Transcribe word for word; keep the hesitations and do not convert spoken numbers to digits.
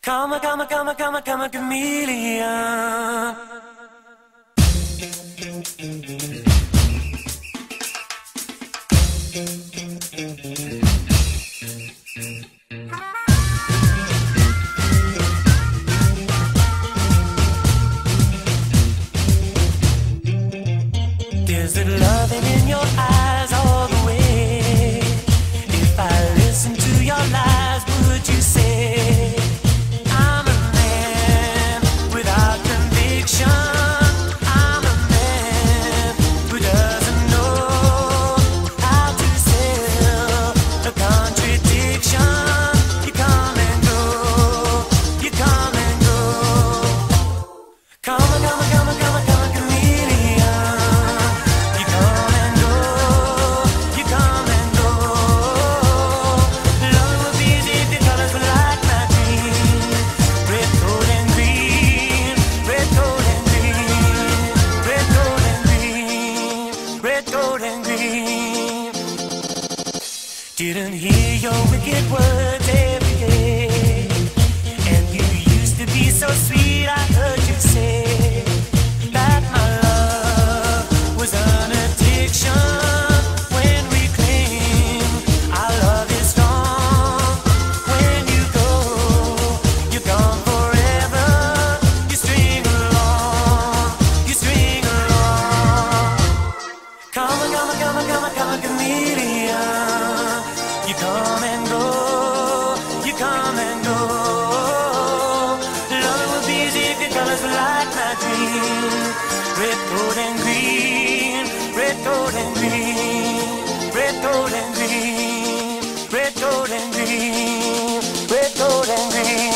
Come, come, come, come, come a chameleon. There's a loving in your eyes all the way. If I listen to your lies, would you say I'm a man without conviction? I'm a man who doesn't know how to sell a contradiction. You come and go, you come and go. Come on, come on, come on, come on, come on, chameleon. You come and go, you come and go. Love would be easy if the colors were like my dream. Red, gold, and green. Red, gold, and green. Red, gold, and green. Red, gold, and green. Didn't hear your wicked words every day. And you used to be so sweet, I heard you say that my love was an addiction. When we cling, our love is strong. When you go, you're gone forever. You string along, you string along. Come on, come on, come on, come on, come on, chameleon. You come and go, you come and go. Love would be easy if your colors were like my dream. Red, gold, and green. Red, gold, and green. Red, gold, and green. Red, gold, and green. Red, gold, and green.